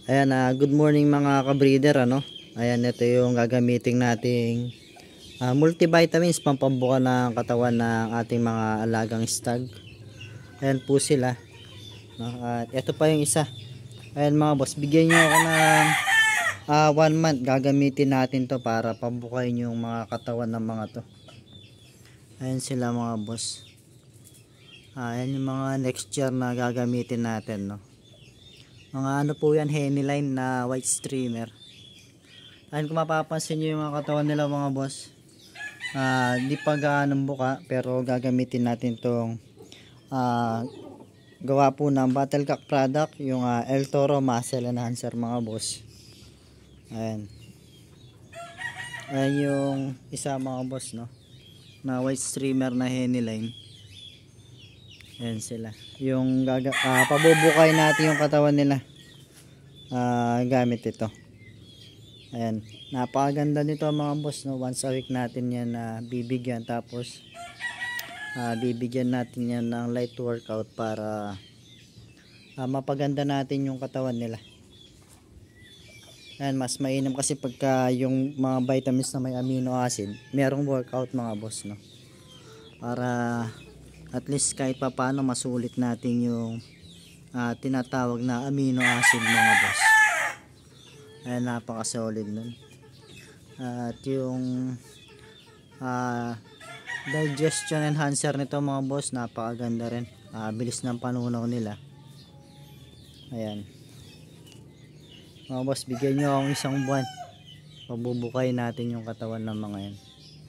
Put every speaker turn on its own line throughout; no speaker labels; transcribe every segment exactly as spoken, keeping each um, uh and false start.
Ayan, uh, good morning mga ka-breeder, ano. Ayan, ito yung gagamitin nating uh, multivitamins pampabuka ng katawan ng ating mga alagang stag. Ayan po sila, no? At ito pa yung isa. Ayan mga boss, bigyan nyo ako ng uh, one month. Gagamitin natin to para pambukayin yung mga katawan ng mga to. Ayan sila mga boss. uh, Ayan yung mga next year na gagamitin natin, no. Mga ano po yan, henny line na white streamer. Ayun, kung mapapansin nyo yung mga katawan nila mga boss, uh, di pa gaanong buka, pero gagamitin natin tong uh, gawa po ng Battlecock product, yung uh, El Toro Muscle Enhancer mga boss. Ayan. Ayan yung isa mga boss, no, na white streamer na henny line. Ayan sila. Yung gaga uh, pabubukay natin yung katawan nila uh, gamit ito. Ayan. Napakaganda nito mga boss, no. Once a week natin yan na uh, bibigyan. Tapos uh, bibigyan natin yan ng light workout para uh, mapaganda natin yung katawan nila. Ayan. Mas mainam kasi pagka yung mga vitamins na may amino acid, merong workout mga boss, no. Para at least kahit pa paano masulit natin yung uh, tinatawag na amino acid mga boss. Ayan, napaka solid nun. Uh, at yung uh, digestion enhancer nito mga boss, napakaganda rin. Uh, bilis ng panunaw nila. Ayan mga boss, bigyan nyo akong isang buwan, pabubukay natin yung katawan ng mga yan.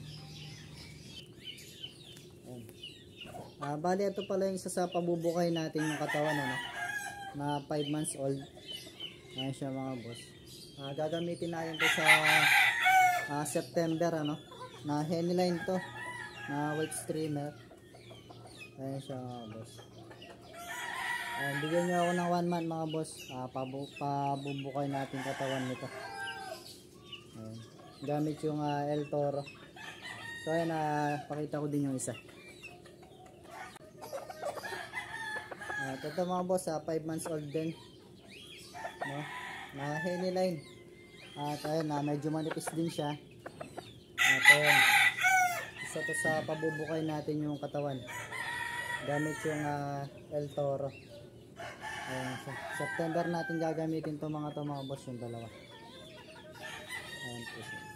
Uh, bali ito pala yung isa sa pabubukay natin yung katawan, ano, na five months old. Ayan siya mga boss. Uh, gagamitin natin ito sa uh, September, ano, na henny line to, na white streamer. Ayan siya mga boss. Ayan, bigyan nyo ako ng one month mga boss. uh, pabu pabubukay natin katawan nito. Ayan. Gamit yung uh, El Toro. So ayan, uh, pakita ko din yung isa. At ito mga boss, uh, five months old din, no, na henny line. At ayun, uh, medyo manipis din siya. At ayun, isa to sa pabubukay natin yung katawan gamit yung uh, El Toro. Ayan, so, September natin gagamitin to mga to mga boss, yung dalawa. Ayan po siya.